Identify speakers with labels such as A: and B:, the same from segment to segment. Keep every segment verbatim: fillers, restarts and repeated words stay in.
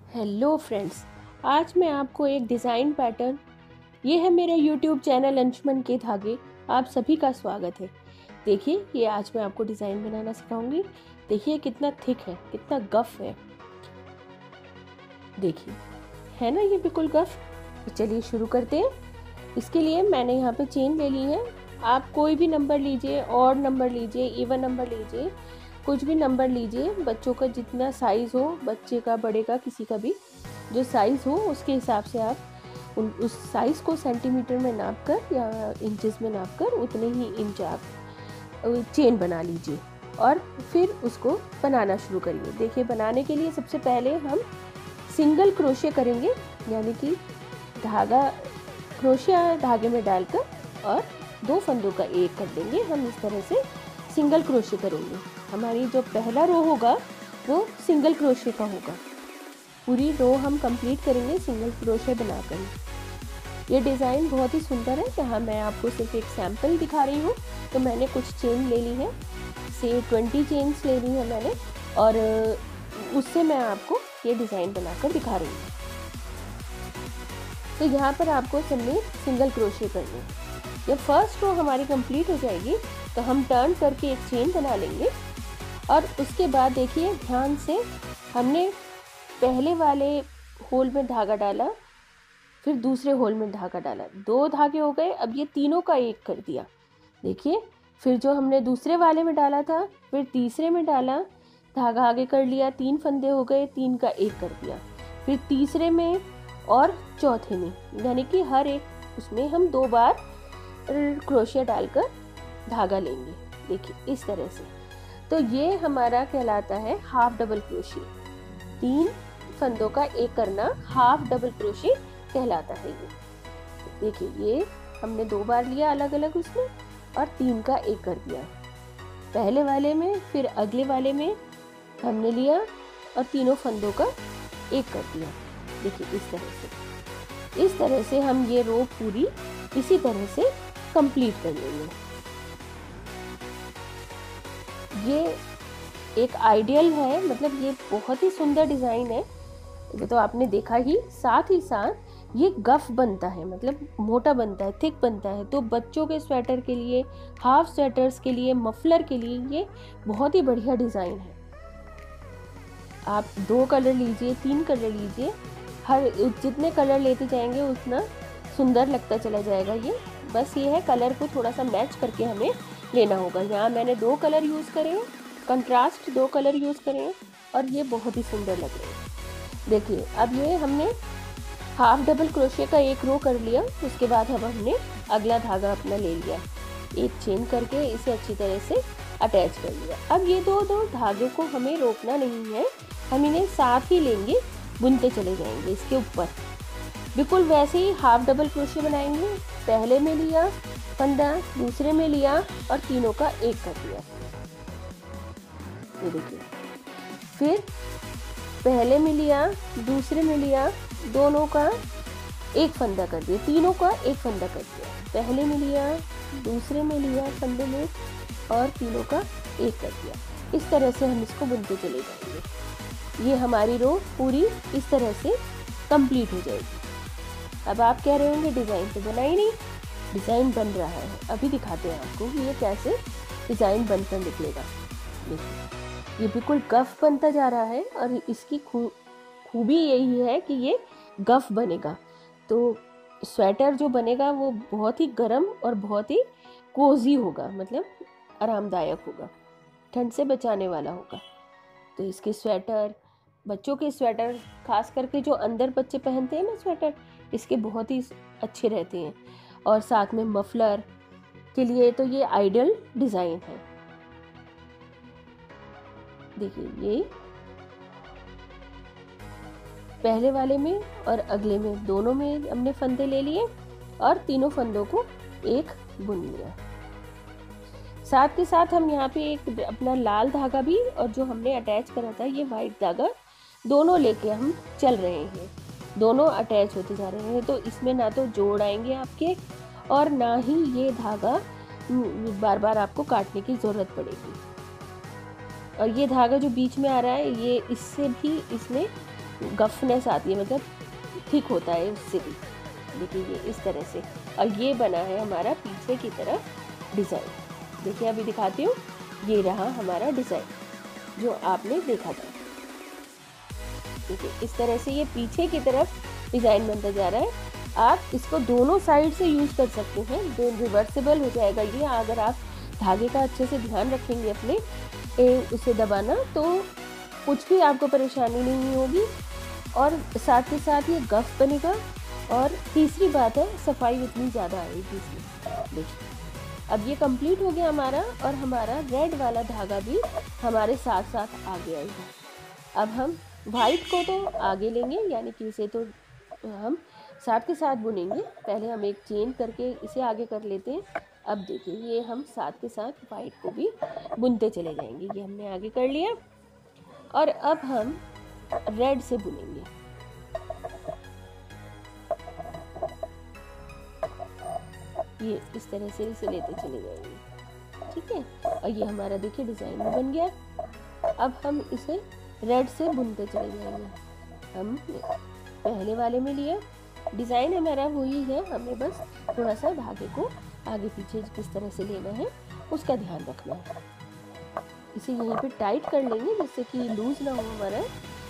A: Hello friends, आज मैं आपको एक डिज़ाइन पैटर्न, ये है मेरे यूट्यूब चैनल अंशुमन के धागे। आप सभी का स्वागत है। देखिए, ये आज मैं आपको डिज़ाइन बनाना सिखाऊंगी। देखिए कितना थिक है, कितना गफ है। देखिए, है ना ये बिल्कुल गफ। तो चलिए शुरू करते हैं। इसके लिए मैंने यहाँ पे चेन ले ली है। आप कोई भी नंबर लीजिए, ऑड नंबर लीजिए, इवन नंबर लीजिए, कुछ भी नंबर लीजिए। बच्चों का जितना साइज़ हो, बच्चे का, बड़े का, किसी का भी जो साइज़ हो उसके हिसाब से आप उन उस साइज़ को सेंटीमीटर में नाप कर या इंचेस में नाप कर उतने ही इंच आप चेन बना लीजिए और फिर उसको बनाना शुरू करिए। देखिए, बनाने के लिए सबसे पहले हम सिंगल क्रोशे करेंगे, यानी कि धागा क्रोशिया धागे में डालकर और दो फंदों का एक कर देंगे। हम इस तरह से सिंगल क्रोशे करेंगे। हमारी जो पहला रो होगा वो सिंगल क्रोशे का होगा। पूरी रो हम कंप्लीट करेंगे सिंगल क्रोशे बनाकर। ये डिज़ाइन बहुत ही सुंदर है। यहाँ मैं आपको सिर्फ एक सैम्पल दिखा रही हूँ। तो मैंने कुछ चेन ले ली है, से ट्वेंटी चेन्स ले ली है मैंने, और उससे मैं आपको ये डिज़ाइन बनाकर दिखा रही हूँ। तो यहाँ पर आपको सब में सिंगल क्रोशे करने। जब फर्स्ट रो हमारी कंप्लीट हो जाएगी तो हम टर्न करके एक चेन बना लेंगे और उसके बाद देखिए ध्यान से, हमने पहले वाले होल में धागा डाला, फिर दूसरे होल में धागा डाला, दो धागे हो गए। अब ये तीनों का एक कर दिया। देखिए, फिर जो हमने दूसरे वाले में डाला था, फिर तीसरे में डाला, धागा आगे कर लिया, तीन फंदे हो गए, तीन का एक कर दिया। फिर तीसरे में और चौथे में, यानी कि हर एक उसमें हम दो बार क्रोशिया डालकर धागा लेंगे। देखिए इस तरह से। तो ये हमारा कहलाता है हाफ डबल क्रोशिया। तीन फंदों का एक करना हाफ डबल क्रोशिया कहलाता है ये। देखिए, ये हमने दो बार लिया अलग अलग उसमें और तीन का एक कर दिया पहले वाले में, फिर अगले वाले में हमने लिया और तीनों फंदों का एक कर दिया। देखिए इस तरह से। इस तरह से हम ये रो पूरी इसी तरह से कंप्लीट कर लेंगे। ये एक आइडियल है, मतलब ये बहुत ही सुंदर डिज़ाइन है। ये तो आपने देखा ही। साथ ही साथ ये गफ बनता है, मतलब मोटा बनता है, थिक बनता है। तो बच्चों के स्वेटर के लिए, हाफ स्वेटर्स के लिए, मफलर के लिए ये बहुत ही बढ़िया डिज़ाइन है। आप दो कलर लीजिए, तीन कलर लीजिए, हर जितने कलर लेते जाएंगे उतना सुंदर लगता चला जाएगा ये। बस ये है, कलर को थोड़ा सा मैच करके हमें लेना होगा। यहाँ मैंने दो कलर यूज़ करे हैं, कंट्रास्ट दो कलर यूज़ करे हैं और ये बहुत ही सुंदर लग रहे हैं। देखिए, अब ये हमने हाफ डबल क्रोशिया का एक रो कर लिया। उसके बाद अब हमने अगला धागा अपना ले लिया, एक चेन करके इसे अच्छी तरह से अटैच कर लिया। अब ये दो दो धागे को हमें रोकना नहीं है, हम इन्हें साथ ही लेंगे, बुनते चले जाएंगे इसके ऊपर। बिल्कुल वैसे ही हाफ डबल क्रोशिया बनाएंगे। पहले में लिया फंदा, दूसरे में लिया और तीनों का एक कर दिया। ये देखिए, फिर पहले में लिया, दूसरे में लिया, दोनों का एक फंदा कर दिया, तीनों का एक फंदा कर दिया। पहले में लिया, दूसरे में लिया फंदे में और तीनों का एक कर दिया। इस तरह से हम इसको बुनते चले जाएंगे। ये हमारी रो पूरी इस तरह से कंप्लीट हो जाएगी। अब आप कह रहे होंगे डिज़ाइन तो बना ही नहीं। डिज़ाइन बन रहा है, अभी दिखाते हैं आपको कि ये कैसे डिज़ाइन बनकर निकलेगा। देखिए, ये बिल्कुल गफ बनता जा रहा है और इसकी खूब खूबी यही है कि ये गफ बनेगा। तो स्वेटर जो बनेगा वो बहुत ही गर्म और बहुत ही कोजी होगा, मतलब आरामदायक होगा, ठंड से बचाने वाला होगा। तो इसके स्वेटर, बच्चों के स्वेटर, खास करके जो अंदर बच्चे पहनते हैं ना स्वेटर, इसके बहुत ही अच्छे रहते हैं। और साथ में मफलर के लिए तो ये आइडियल डिज़ाइन है। देखिए, ये पहले वाले में और अगले में, दोनों में हमने फंदे ले लिए और तीनों फंदों को एक बुन लिया। साथ के साथ हम यहाँ पे एक अपना लाल धागा भी, और जो हमने अटैच करा था ये वाइट धागा, दोनों लेके हम चल रहे हैं। दोनों अटैच होते जा रहे हैं। तो इसमें ना तो जोड़ आएंगे आपके और ना ही ये धागा बार बार आपको काटने की ज़रूरत पड़ेगी। और ये धागा जो बीच में आ रहा है, ये इससे भी इसमें गफनेस आती है, मतलब थिक होता है उससे भी। देखिए ये इस तरह से, और ये बना है हमारा पीछे की तरफ डिज़ाइन। देखिए अभी दिखाती हूँ, ये रहा हमारा डिज़ाइन जो आपने देखा था। देखिए इस तरह से ये पीछे की तरफ डिज़ाइन बनता जा रहा है। आप इसको दोनों साइड से यूज़ कर सकते हैं, दो रिवर्सिबल हो जाएगा ये, अगर आप धागे का अच्छे से ध्यान रखेंगे अपने ए, उसे दबाना, तो कुछ भी आपको परेशानी नहीं होगी, और साथ के साथ ये गफ बनेगा। और तीसरी बात है, सफाई उतनी ज़्यादा आएगी इसमें। देखिए अब ये कंप्लीट हो गया हमारा, और हमारा रेड वाला धागा भी हमारे साथ साथ आ गया है। अब हम वाइट को तो आगे लेंगे, यानी कि इसे तो हम साथ के साथ बुनेंगे। पहले हम एक चेन करके इसे आगे कर लेते हैं। अब देखिए ये हम साथ के साथ वाइट को भी बुनते चले जाएंगे। ये हमने आगे कर लिया, और अब हम रेड से बुनेंगे। ये इस तरह से इसे लेते चले जाएंगे, ठीक है। और ये हमारा देखिए डिज़ाइन भी बन गया। अब हम इसे रेड से बुनते चले जाएंगे। हम पहले वाले में लिया, डिज़ाइन हमारा वही है, हमें बस थोड़ा सा धागे को आगे पीछे किस तरह से लेना है उसका ध्यान रखना है। इसे यहीं पे टाइट कर लेंगे जिससे कि लूज ना हो हमारा,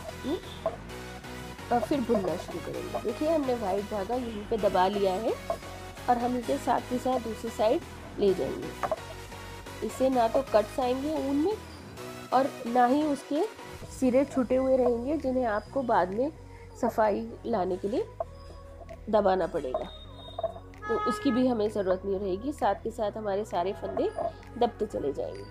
A: और फिर बुनना शुरू करेंगे। देखिए हमने वाइट धागा यहीं पे दबा लिया है, और हम इसे साथ के साथ दूसरी साइड ले जाएंगे। इससे ना तो कट्स आएंगे ऊन में, और ना ही उसके सिरे छूटे हुए रहेंगे जिन्हें आपको बाद में सफाई लाने के लिए दबाना पड़ेगा, तो उसकी भी हमें ज़रूरत नहीं रहेगी। साथ के साथ हमारे सारे फंदे दबते चले जाएंगे।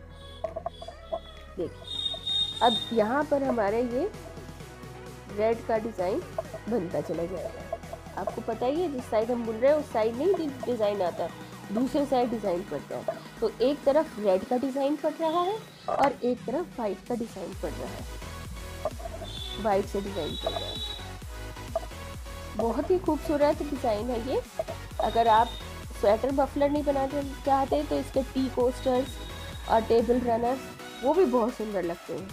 A: देखिए अब यहाँ पर हमारे ये रेड का डिज़ाइन बनता चला जाएगा। आपको पता ही है, जिस साइड हम बुन रहे हैं उस साइड नहीं डिज़ाइन आता है, दूसरे साइड डिज़ाइन पड़ता है। तो एक तरफ रेड का डिज़ाइन पड़ रहा है, और एक तरफ वाइट का डिज़ाइन पड़ रहा है, वाइट से डिज़ाइन पड़ रहा है। बहुत ही खूबसूरत डिज़ाइन है ये। अगर आप स्वेटर मफलर नहीं बनाना चाहते तो इसके टी कोस्टर्स और टेबल रनर्स वो भी बहुत सुंदर लगते हैं।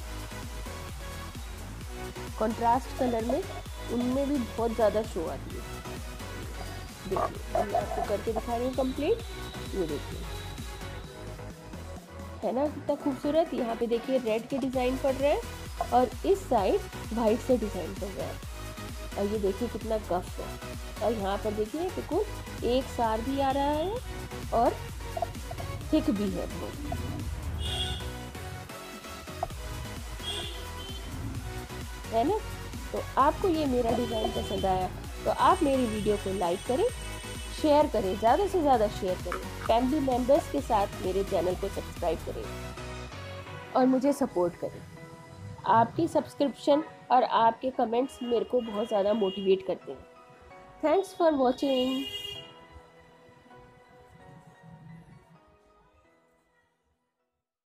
A: कंट्रास्ट कलर में उनमें भी बहुत ज़्यादा शो आती है। देखिए मैं आपको करके दिखा रही हूँ कंप्लीट। ये देखिए है ना कितना खूबसूरत। यहाँ पे देखिए रेड के डिज़ाइन पड़ रहे हैं, और इस साइड वाइट से डिज़ाइन पड़ रहा है। और ये देखिए कितना गफ है, और यहाँ पर देखिए बिल्कुल एक सार भी आ रहा है, और थिक भी है बहुत, है ना। तो आपको ये मेरा डिज़ाइन पसंद आया तो आप मेरी वीडियो को लाइक करें, शेयर करें, ज़्यादा से ज़्यादा शेयर करें, फैमिली मेम्बर्स के साथ मेरे चैनल को सब्सक्राइब करें, और मुझे सपोर्ट करें। आपकी सब्सक्रिप्शन और आपके कमेंट्स मेरे को बहुत ज़्यादा मोटिवेट करते हैं। Thanks for watching.